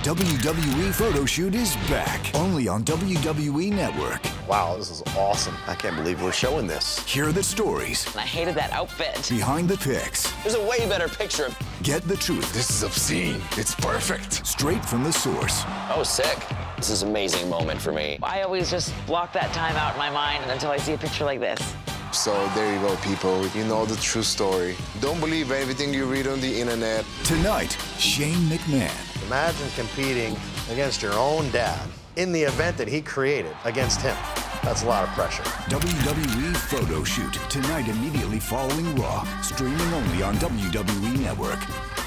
WWE Photo Shoot is back, only on WWE Network. Wow, this is awesome. I can't believe we're showing this. Hear the stories. I hated that outfit. Behind the pics. There's a way better picture. Get the truth. This is obscene. It's perfect. Straight from the source. Oh, sick. This is an amazing moment for me. I always just block that time out in my mind until I see a picture like this. So there you go, people. You know the true story. Don't believe everything you read on the internet. Tonight, Shane McMahon. Imagine competing against your own dad in the event that he created against him. That's a lot of pressure. WWE Photo Shoot, tonight immediately following Raw. Streaming only on WWE Network.